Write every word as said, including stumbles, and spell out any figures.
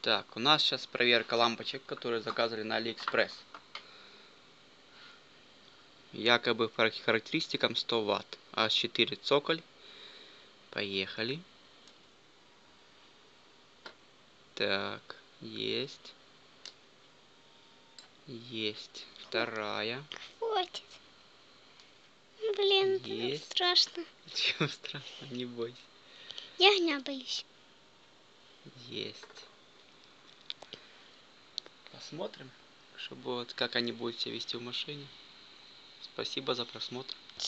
Так, у нас сейчас проверка лампочек, которые заказывали на Алиэкспресс. Якобы по характеристикам сто ватт. а четыре цоколь. Поехали. Так, есть. Есть. Вторая. Хватит. Блин, Есть. страшно. Чего страшно, не бойся. Я не боюсь. Есть. Посмотрим, чтобы вот как они будут себя вести в машине. Спасибо за просмотр.